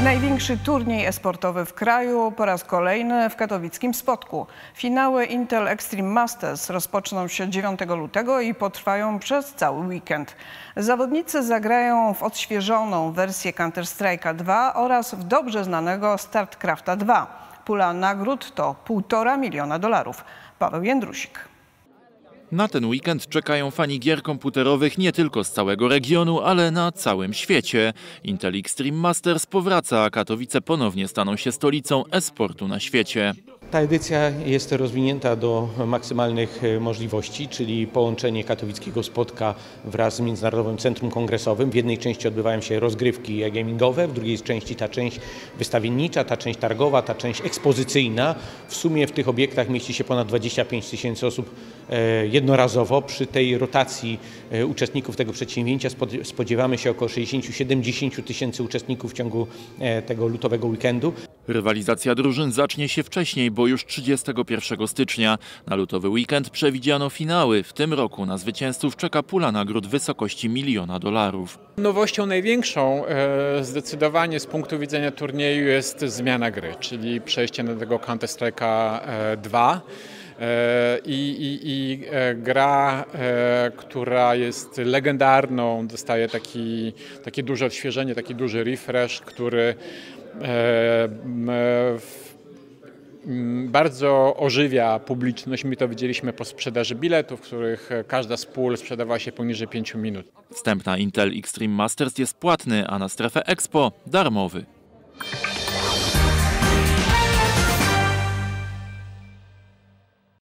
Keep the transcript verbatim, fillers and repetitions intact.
Największy turniej e-sportowy w kraju po raz kolejny w katowickim Spodku. Finały Intel Extreme Masters rozpoczną się dziewiątego lutego i potrwają przez cały weekend. Zawodnicy zagrają w odświeżoną wersję Counter-Strike'a dwa oraz w dobrze znanego StarCrafta dwa. Pula nagród to półtora miliona dolarów. Paweł Jędrusik. Na ten weekend czekają fani gier komputerowych nie tylko z całego regionu, ale na całym świecie. Intel Extreme Masters powraca, a Katowice ponownie staną się stolicą e-sportu na świecie. Ta edycja jest rozwinięta do maksymalnych możliwości, czyli połączenie katowickiego Spodka wraz z Międzynarodowym Centrum Kongresowym. W jednej części odbywają się rozgrywki gamingowe, w drugiej części ta część wystawiennicza, ta część targowa, ta część ekspozycyjna. W sumie w tych obiektach mieści się ponad dwadzieścia pięć tysięcy osób jednorazowo. Przy tej rotacji uczestników tego przedsięwzięcia spodziewamy się około sześćdziesięciu do siedemdziesięciu tysięcy uczestników w ciągu tego lutowego weekendu. Rywalizacja drużyn zacznie się wcześniej, bo już trzydziestego pierwszego stycznia. Na lutowy weekend przewidziano finały. W tym roku na zwycięzców czeka pula nagród w wysokości miliona dolarów. Nowością największą zdecydowanie z punktu widzenia turnieju jest zmiana gry, czyli przejście na tego Counter-Strike'a dwa. I, i, i gra, która jest legendarną, dostaje taki, takie duże odświeżenie, taki duży refresh, który bardzo ożywia publiczność. My to widzieliśmy po sprzedaży biletów, w których każda z pól sprzedawała się poniżej pięciu minut. Wstęp na Intel Extreme Masters jest płatny, a na strefę Expo darmowy.